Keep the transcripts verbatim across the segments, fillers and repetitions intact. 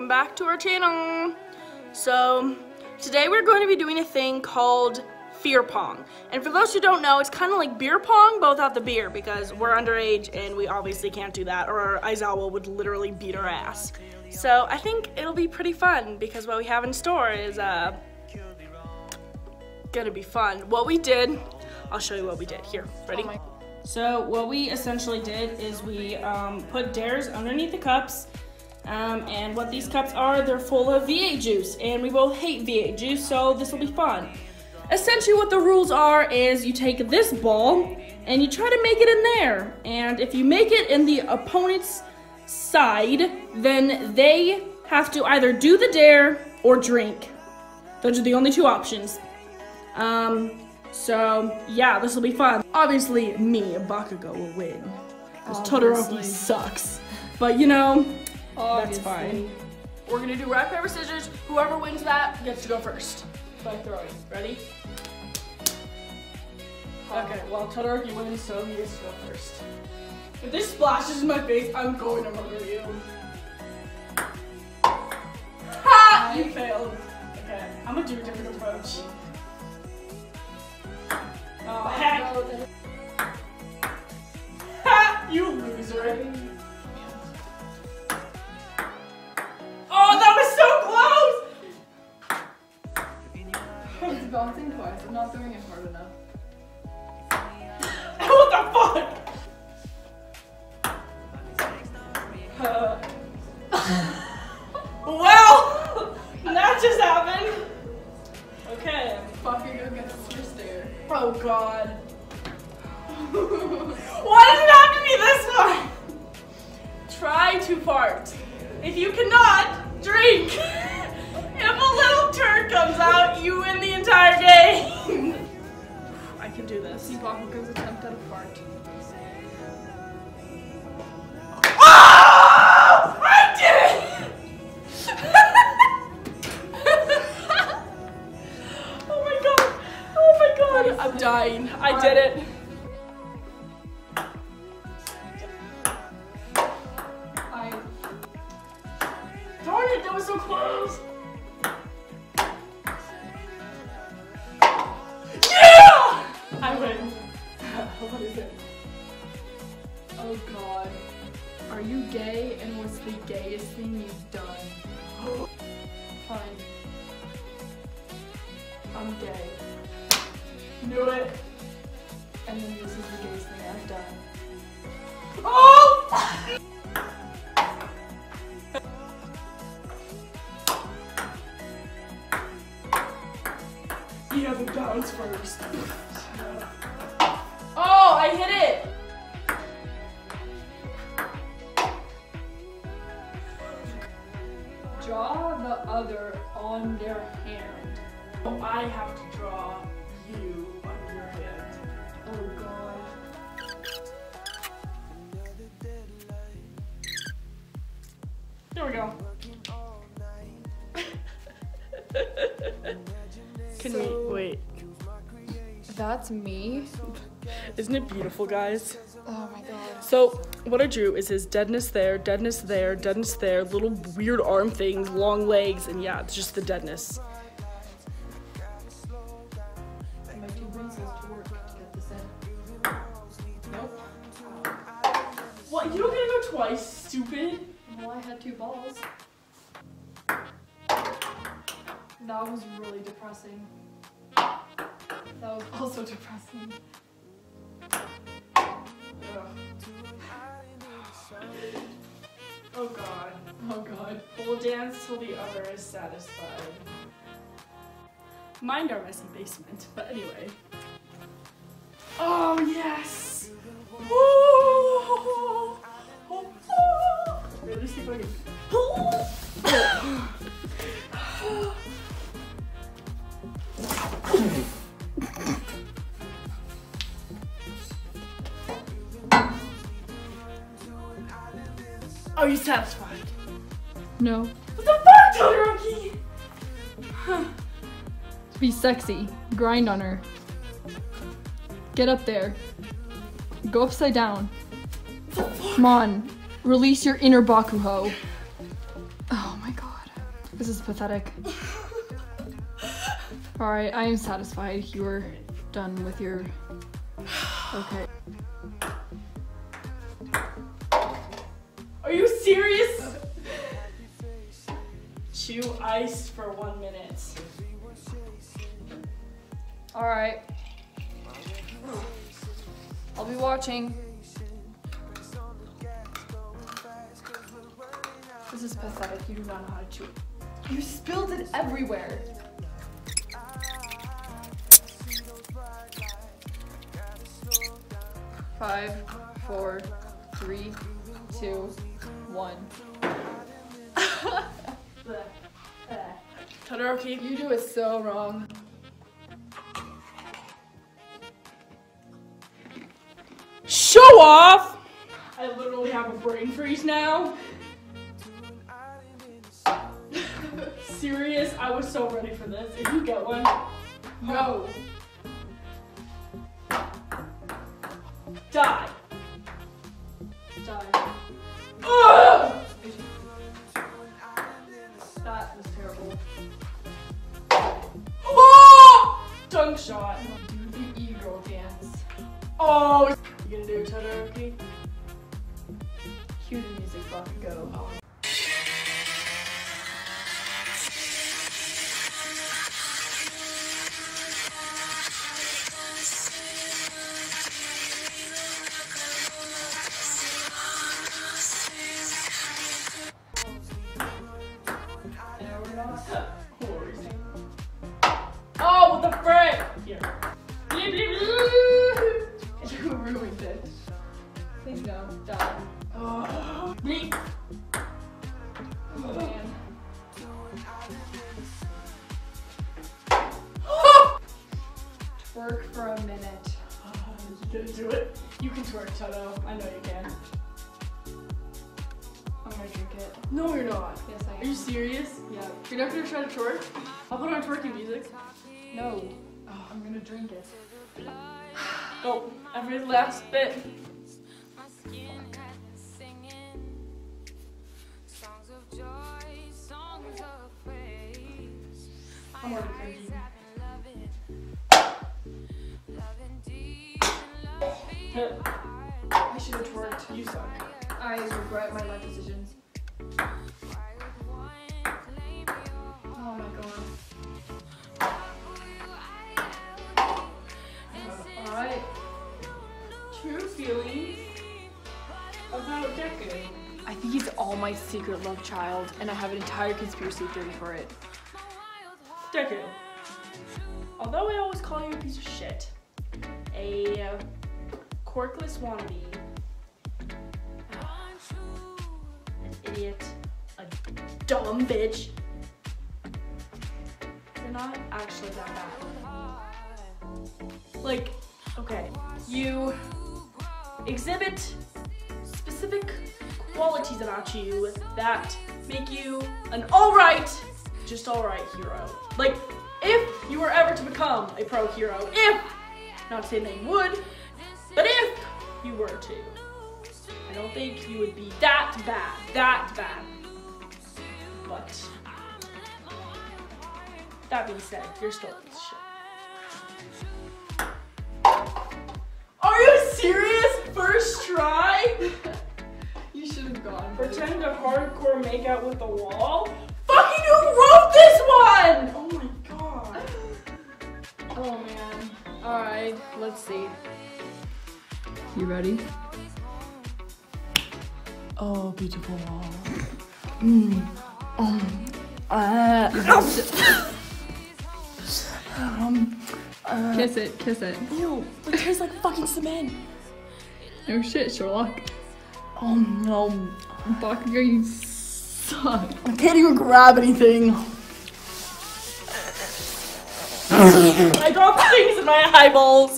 welcome back to our channel. So today we're going to be doing a thing called Fear Pong. And for those who don't know, it's kind of like beer pong, but without the beer, because we're underage and we obviously can't do that, or Aizawa would literally beat our ass. So I think it'll be pretty fun, because what we have in store is uh, gonna be fun. What we did, I'll show you what we did. Here, ready? Oh so what we essentially did is we um, put dares underneath the cups. Um, and what these cups are, they're full of V eight juice, and we both hate V eight juice, so this will be fun. Essentially what the rules are is you take this ball and you try to make it in there, and if you make it in the opponent's side, then they have to either do the dare or drink. Those are the only two options. Um, so yeah, this will be fun. Obviously me, Bakugo, will win, because Todoroki sucks, but you know, obviously. That's fine. We're gonna do rock, paper, scissors. Whoever wins that gets to go first by throwing. Ready? Okay, well, Todoroki wins, so he gets to go first. If this splashes in my face, I'm going to murder you. Ha! You failed. Okay, I'm gonna do a different approach. Oh, heck! Ha! You loser. Oh, that was so close! It's bouncing twice. I'm not doing it hard enough. What the fuck? Uh. Well, that just happened. Okay. Bakugo gets first dare. Oh god. Why does it have to be this one? Try to fart. If you cannot, drink. If a little turd comes out, you win the entire game. I can do this. See Bakugo's attempt at a fart. Oh! I did it! Oh my god. Oh my god. I'm dying. I did it. I... Darn it, that was so close. I win. What is it? Oh god. Are you gay, and what's the gayest thing you've done? Fine. I'm gay. Knew it. And then this is the gayest thing I've done. Oh! You have to bounce first. Oh, I hit it! Draw the other on their hand. Oh, I have to draw you on your hand. Oh god. There we go. Can So, we wait? That's me? Isn't it beautiful, guys? Oh my god. So what I drew is his deadness there, deadness there, deadness there, little weird arm things, long legs, and yeah, it's just the deadness. My two brains has to work to get this in. Nope. What? You don't get to go twice, stupid. Well, I had two balls. That was really depressing. That was also depressing. Ugh. Oh god. Oh god. We'll dance till the other is satisfied. Mind our messy basement, but anyway. Oh yes! Woo! Oh, oh. Wait, let's see if I can. Are you satisfied? No. What the fuck, Todoroki? Huh. Be sexy. Grind on her. Get up there. Go upside down. Come on. Release your inner Bakugo. Oh my god. This is pathetic. Alright, I am satisfied. You are done with your... Okay. Are you serious? Chew ice for one minute. Alright. I'll be watching. This is pathetic. You do not know how to chew. You spilled it everywhere. Five, four, three, two, one. Todoroki, You do it so wrong. show off! I literally have a brain freeze now. Serious? I was so ready for this. If you get one, No. die. Die. Ugh! That was terrible. Oh! Dunk shot. Do the e-girl dance. Oh, you gonna do Todoroki? Cue the music, Bakugo. Oh, what the frick? Here. Bleep, bleep, bleep. You ruined it. Please no, die. Oh, bleep. Oh man. Twerk for a minute. You gonna do it? You can twerk, Toto. I know you can. I'm gonna drink it. No, you're not. Yes, I am. Are you serious? Yeah. You're not gonna try to twerk? I'll put on twerking music. No. Oh, I'm gonna drink it. Go. Every last bit. I'm already crazy. I should have twerked. You suck. I regret my life decisions. Oh my god. Alright. True feelings about Deku. I think he's all my secret love child, and I have an entire conspiracy theory for it. Deku. Although I always call you a piece of shit, a uh, quirkless wannabe, an idiot, a dumb bitch, you're not actually that bad. Like, okay, you exhibit specific qualities about you that make you an alright, just alright hero. Like, if you were ever to become a pro hero, if, not saying that you would, but if you were to, I don't think you would be that bad, that bad. But, that being said, you're still a piece of shit. Are you serious? First try? You should have gone. Pretend to hardcore make out with the wall? Fucking who wrote this one? Oh my god. Oh man. Alright, let's see. You ready? Oh, beautiful wall. Mmm. Um. Uh. um. Uh. Kiss it, kiss it. Ew. It tastes like fucking cement. No shit, Sherlock. Oh no. Bakugo, you suck. I can't even grab anything. I dropped things in my eyeballs.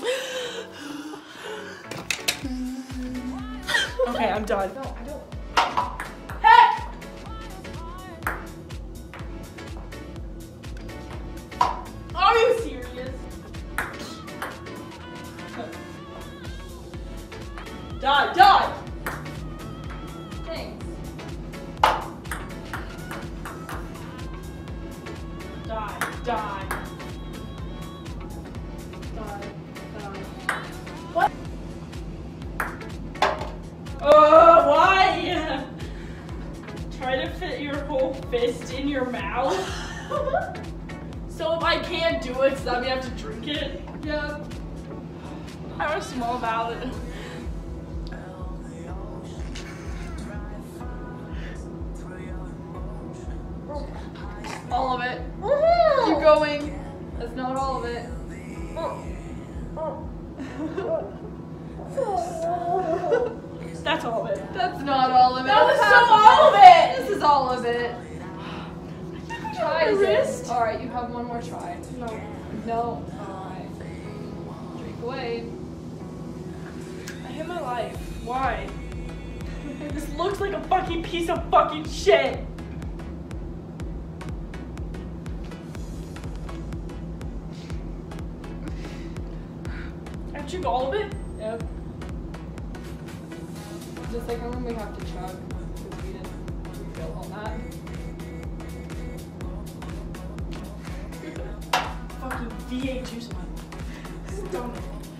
Okay, I'm done. No, I don't. Hey! Are you serious? Die, die! Thanks. fist in your mouth? So if I can't do it, so that means I have to drink it? Yeah. I have a small ballot. All of it. Keep going. That's not all of it. That's all of it. That's not all of it. That was That's so half all of it. This is all of it. Try My it. wrist. All right, you have one more try. No. No. All right. Drink away. I hate my life. Why? This looks like a fucking piece of fucking shit. I drink all of it? Yep. The second one we have to chug because we didn't refill on that. Fucking V eight juice, man. This is dumb.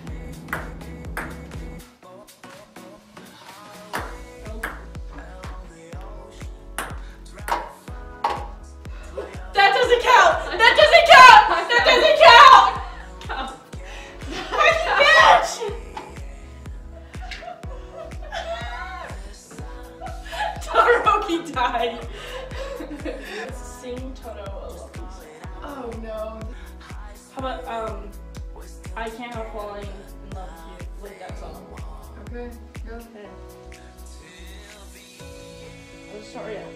That doesn't count! That doesn't count! That doesn't count! Fucking bitch! Todoroki died. Sing Toto a love song. Oh no. How about um I Can't Help Falling in Love with You, like that song. Okay. Go. Okay. Let's start yeah.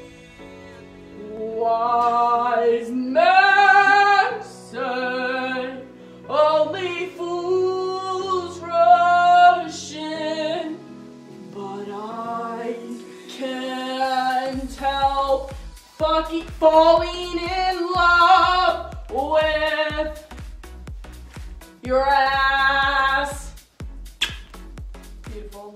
Wise men say only fools rush in, but I can't help fucking falling in love with your ass. Beautiful.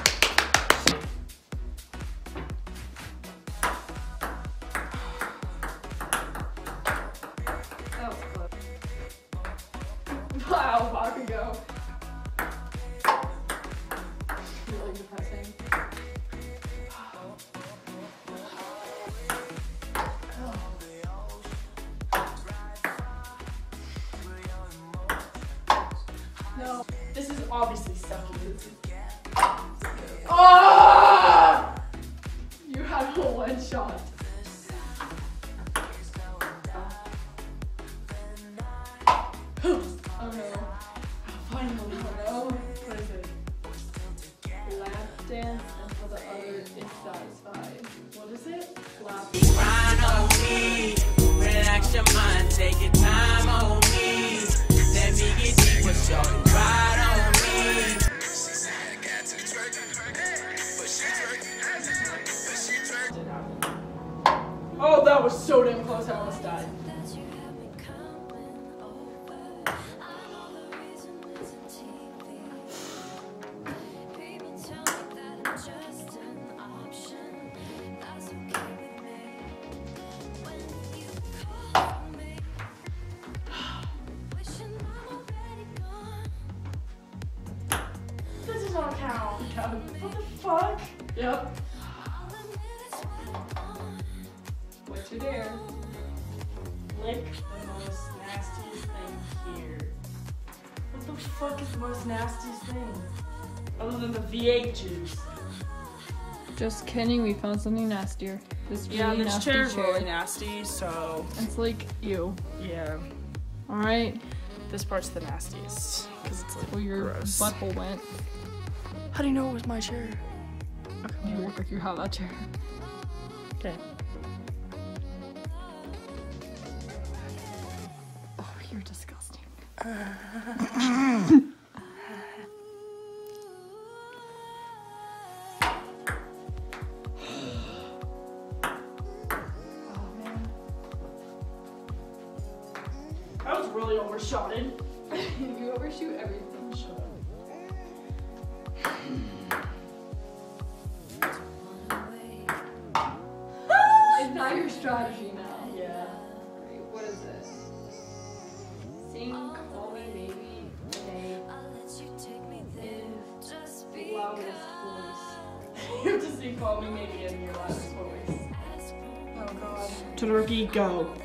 That was close. Wow, Bakugo. Really depressing. No, this is obviously sucky. Oh! You had a one shot. Oh no. Finally. Oh no. What is it? Lap dance until the other is satisfied. What is it? Lap. Grind on me, relax your mind, take your time on me. Let me get deep with your ride on me. Oh, that was so damn close. I almost died. This does not count. What the fuck? Yep. What's your dare? Lick the most nastiest thing here. What the fuck is the most nastiest thing? Other than the V eight juice. Just kidding, we found something nastier. This really Yeah, this nasty chair's chair. really nasty, so It's like you. yeah. Alright. This part's the nastiest. Because it's like Well, your gross. butthole went. How do you know it was my chair? You look like you have that chair. Okay. Oh, you're disgusting. Oh man. That was really overshotted. You overshoot everything. Shut up. It's not your strategy now. Yeah. Wait, what is this? Sing, call me maybe, okay, in loudest voice. You have to sing Call Me Maybe in your loudest voice. Oh God. Todoroki, go.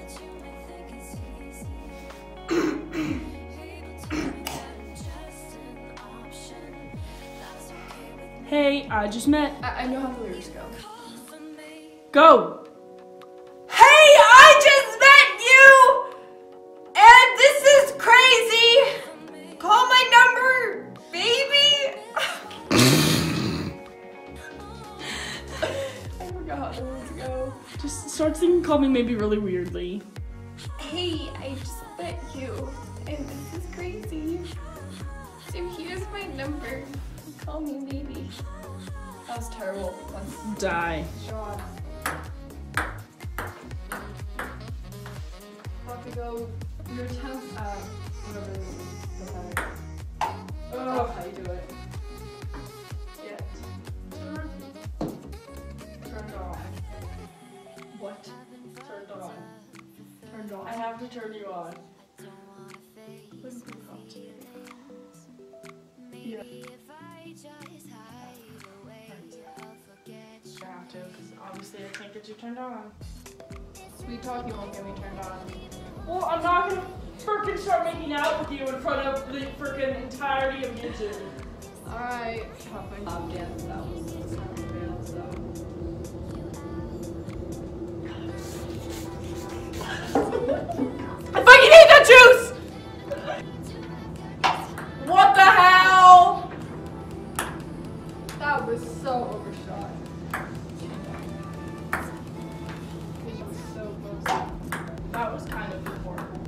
Hey, I just met. I, I know how the lyrics go. Go. Hey, I just met you! And this is crazy! Call my number, baby! I forgot how the lyrics go. Just start singing Call Me Maybe really weirdly. Hey, I just met you, and this is crazy. So here's my number. Call me maybe. That was terrible. Let's Die. shot. Bakugo, your attempt at whatever it is, pathetic. Oh, how you do it. Get turned on. What? Turned on. Turned on. I have to turn you on. Listen to the commentary. Yeah. I have to, because obviously I can't get you turned on. Sweet talk, you won't get me turned on. Well, I'm not gonna freaking start making out with you in front of the freaking entirety of YouTube. Alright. Um, dance, that was the sound of dance, so. I fucking hate that juice! What the hell? That was so overshot. It was so close. That was kind of important.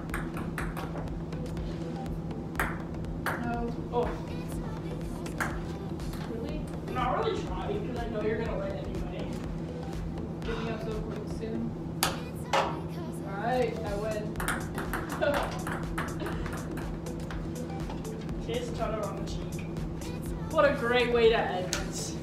No. Oh. Really? I'm not really trying because I know you're gonna win anyway. Giving up so quick soon. Alright, I win. Kiss Todoroki on the cheek. What a great way to end this.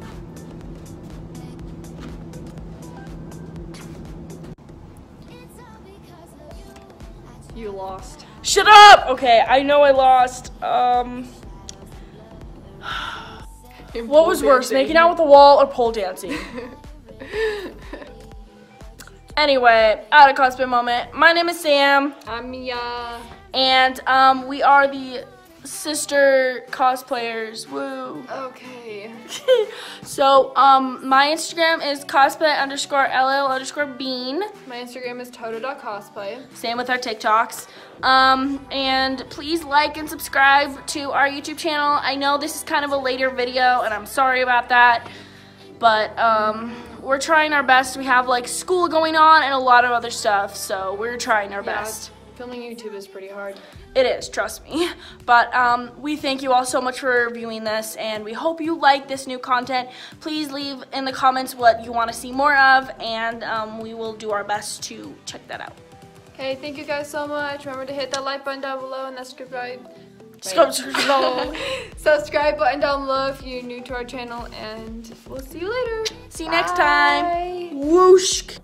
You lost. Shut up! Okay, I know I lost. Um, what was worse, making out with the wall or pole dancing? Anyway, out of cosplay moment. My name is Sam, I'm Mia. and um, we are the sister cosplayers. Woo! Okay. So, um, my Instagram is cosplay underscore ll underscore bean. My Instagram is Todo.cosplay. Same with our TikToks. Um, and please like and subscribe to our YouTube channel. I know this is kind of a later video, and I'm sorry about that. But um, we're trying our best. We have like school going on and a lot of other stuff, so we're trying our Yeah, best. filming YouTube is pretty hard. It is, trust me. But um, we thank you all so much for viewing this, and we hope you like this new content. Please leave in the comments what you want to see more of, and um, we will do our best to check that out. Okay, thank you guys so much. Remember to hit that like button down below and that subscribe. Subscribe. subscribe button down below if you're new to our channel, and we'll see you later. See you next time. Bye. Whoosh.